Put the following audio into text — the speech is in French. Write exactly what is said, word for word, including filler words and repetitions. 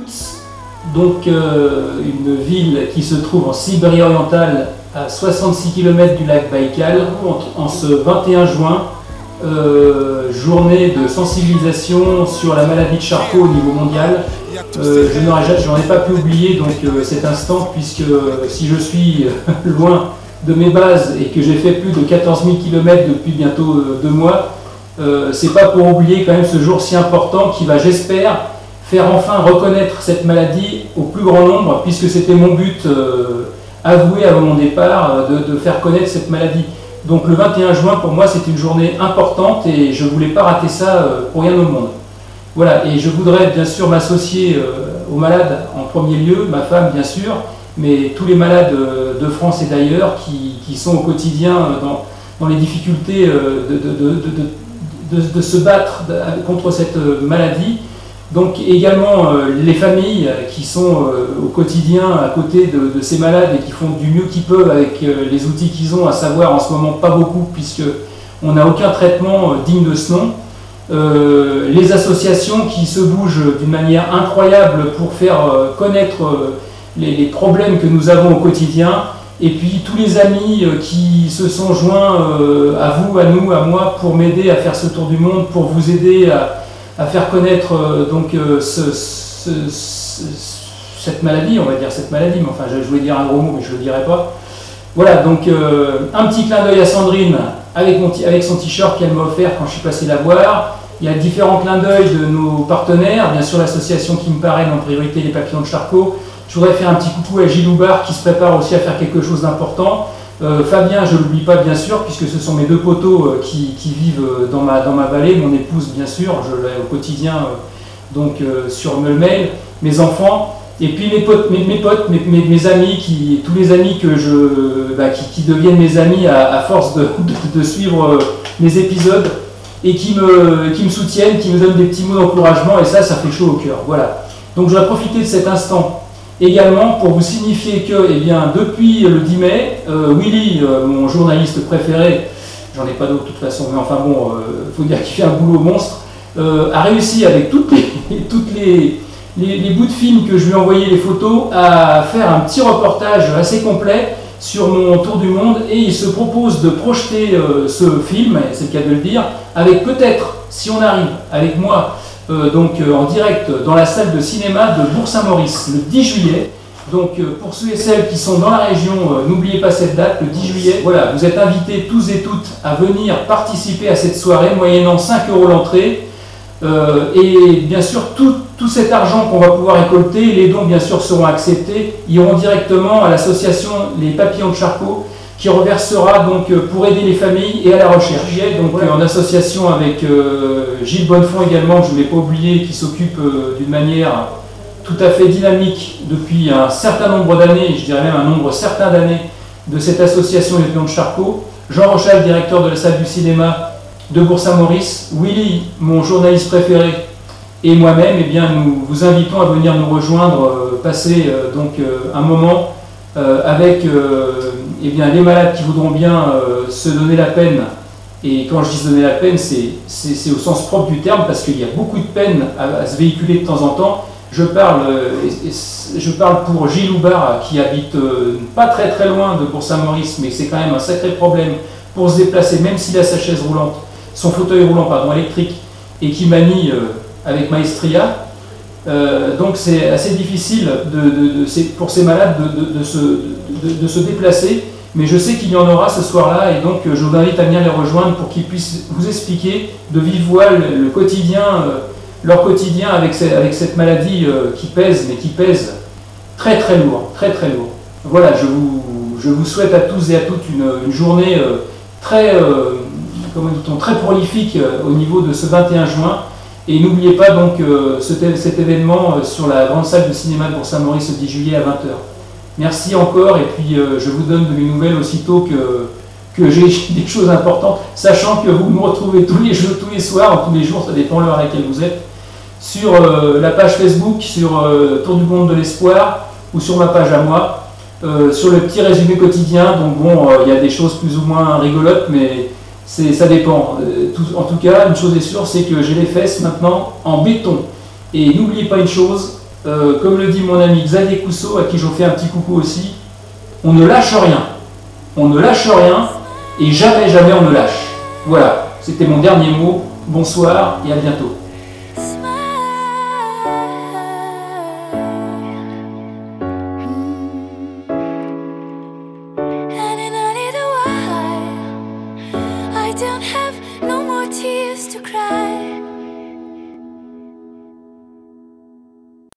donc euh, une ville qui se trouve en Sibérie orientale à soixante-six kilomètres du lac Baïkal, en, en ce vingt et un juin, euh, journée de sensibilisation sur la maladie de Charcot au niveau mondial. Euh, je n'en ai pas pu oublier donc euh, cet instant, puisque euh, si je suis euh, loin de mes bases et que j'ai fait plus de quatorze mille kilomètres depuis bientôt euh, deux mois, euh, c'est pas pour oublier quand même ce jour si important qui va, j'espère, faire enfin reconnaître cette maladie au plus grand nombre, puisque c'était mon but euh, avoué avant mon départ, euh, de, de faire connaître cette maladie. Donc le vingt et un juin pour moi c'est une journée importante et je ne voulais pas rater ça euh, pour rien au monde. Voilà, et je voudrais bien sûr m'associer euh, aux malades en premier lieu, ma femme bien sûr, mais tous les malades euh, de France et d'ailleurs qui, qui sont au quotidien euh, dans, dans les difficultés euh, de, de, de, de, de, de se battre contre cette euh, maladie. Donc également euh, les familles qui sont euh, au quotidien à côté de, de ces malades et qui font du mieux qu'ils peuvent avec euh, les outils qu'ils ont, à savoir en ce moment pas beaucoup puisque on n'a aucun traitement euh, digne de ce nom. Euh, les associations qui se bougent d'une manière incroyable pour faire euh, connaître euh, les, les problèmes que nous avons au quotidien, et puis tous les amis euh, qui se sont joints euh, à vous, à nous, à moi pour m'aider à faire ce tour du monde, pour vous aider à, à faire connaître euh, donc euh, ce, ce, ce, cette maladie, on va dire cette maladie, mais enfin je, je voulais dire un gros mot mais je ne le dirai pas. Voilà, donc euh, un petit clin d'œil à Sandrine avec, mon avec son t-shirt qu'elle m'a offert quand je suis passé la voir. Il y a différents clins d'œil de nos partenaires, bien sûr l'association qui me parraine en priorité, les Papillons de Charcot. Je voudrais faire un petit coucou à Gilles Houbard qui se prépare aussi à faire quelque chose d'important. Euh, Fabien, je ne l'oublie pas bien sûr, puisque ce sont mes deux poteaux euh, qui, qui vivent dans ma, dans ma vallée, mon épouse bien sûr, je l'ai au quotidien euh, donc euh, sur le mail, mes enfants. Et puis mes potes, mes, mes, potes mes, mes, mes amis, qui, tous les amis que je, bah, qui, qui deviennent mes amis à, à force de, de, de suivre euh, mes épisodes et qui me, qui me soutiennent, qui me donnent des petits mots d'encouragement, et ça, ça fait chaud au cœur. Voilà. Donc je vais profiter de cet instant également pour vous signifier que, eh bien, depuis le dix mai, euh, Willy, euh, mon journaliste préféré, j'en ai pas d'autre de toute façon, mais enfin bon, il euh, faut dire qu'il fait un boulot monstre, euh, a réussi avec toutes les, toutes les Les, les bouts de film que je lui ai envoyé, les photos, à faire un petit reportage assez complet sur mon tour du monde, et il se propose de projeter euh, ce film, c'est le cas de le dire, avec peut-être, si on arrive, avec moi, euh, donc euh, en direct dans la salle de cinéma de Bourg-Saint-Maurice le dix juillet. Donc euh, pour ceux et celles qui sont dans la région, euh, n'oubliez pas cette date, le dix juillet. Voilà, vous êtes invités tous et toutes à venir participer à cette soirée, moyennant cinq euros l'entrée. Euh, et bien sûr, tout, tout cet argent qu'on va pouvoir récolter, les dons bien sûr seront acceptés, iront directement à l'association Les Papillons de Charcot, qui reversera donc pour aider les familles et à la recherche. Donc voilà, en association avec euh, Gilles Bonnefond également, je ne l'ai pas oublié, qui s'occupe euh, d'une manière tout à fait dynamique depuis un certain nombre d'années, je dirais même un nombre certain d'années, de cette association Les Papillons de Charcot. Jean Rochal, directeur de la salle du cinéma de Bourg-Saint-Maurice, Willy, mon journaliste préféré, et moi-même, eh bien, nous vous invitons à venir nous rejoindre, euh, passer euh, donc euh, un moment euh, avec euh, eh bien, les malades qui voudront bien euh, se donner la peine. Et quand je dis se donner la peine, c'est au sens propre du terme, parce qu'il y a beaucoup de peine à, à se véhiculer de temps en temps. Je parle, euh, et, et, je parle pour Gilles Houbard, qui habite euh, pas très très loin de Bourg-Saint-Maurice, mais c'est quand même un sacré problème pour se déplacer, même s'il a sa chaise roulante, son fauteuil roulant pardon, électrique, et qui manie euh, avec maestria. Euh, donc c'est assez difficile de, de, de, pour ces malades de, de, de, se, de, de se déplacer, mais je sais qu'il y en aura ce soir-là, et donc je vous invite à venir les rejoindre pour qu'ils puissent vous expliquer de vive voix le, le quotidien, euh, leur quotidien avec, ces, avec cette maladie euh, qui pèse, mais qui pèse très très lourd, très très lourd. Voilà, je vous, je vous souhaite à tous et à toutes une, une journée euh, très... Euh, comment dit-on, très prolifique euh, au niveau de ce vingt et un juin. Et n'oubliez pas donc euh, cet, cet événement euh, sur la grande salle de cinéma de Bourg-Saint-Maurice le dix juillet à vingt heures. Merci encore, et puis euh, je vous donne de mes nouvelles aussitôt que, que j'ai des choses importantes, sachant que vous me retrouvez tous les jours, tous les soirs, tous les jours, ça dépend de l'heure à laquelle vous êtes, sur euh, la page Facebook, sur euh, Tour du monde de l'espoir, ou sur ma page à moi, euh, sur le petit résumé quotidien. Donc bon, il euh, y a des choses plus ou moins rigolotes, mais ça dépend. Euh, tout, en tout cas, une chose est sûre, c'est que j'ai les fesses maintenant en béton. Et n'oubliez pas une chose, euh, comme le dit mon ami Xavier Cousseau, à qui je fais un petit coucou aussi, on ne lâche rien. On ne lâche rien et jamais, jamais on ne lâche. Voilà, c'était mon dernier mot. Bonsoir et à bientôt.